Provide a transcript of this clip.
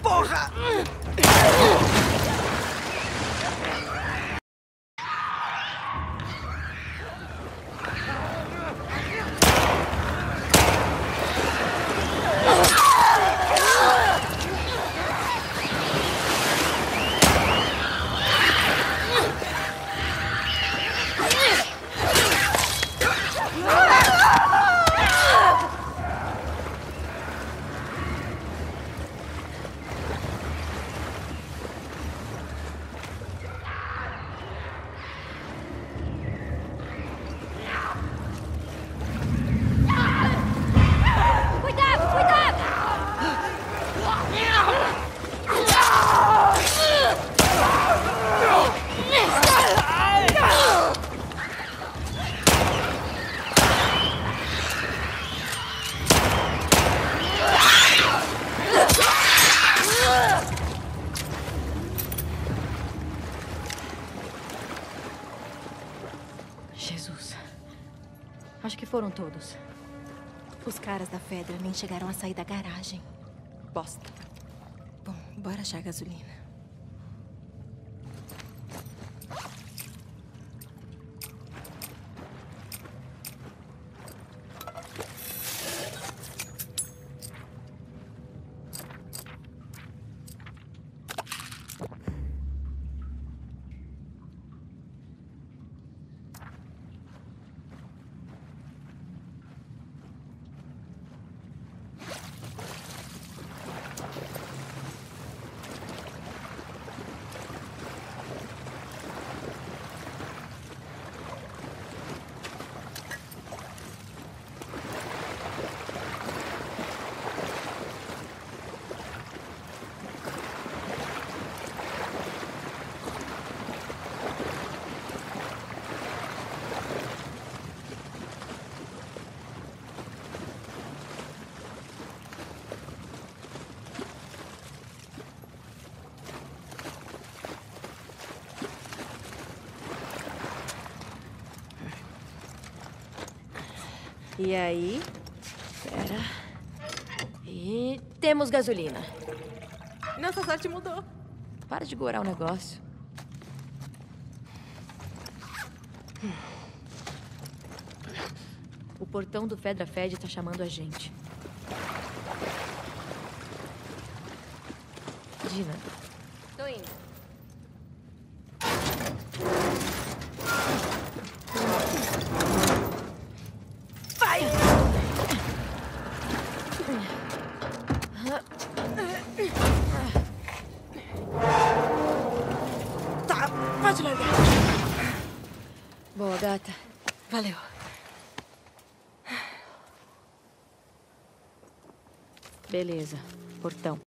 porra! Jesus. Acho que foram todos. Os caras da Fedra nem chegaram a sair da garagem. Bosta. Bom, bora achar gasolina. E aí? Espera. E temos gasolina. Nossa sorte mudou. Para de gorar o negócio. O portão do Fedra Fed tá chamando a gente. Dina. Tô indo. Vai! Tá, pode largar. Boa, gata. Valeu. Beleza. Portão.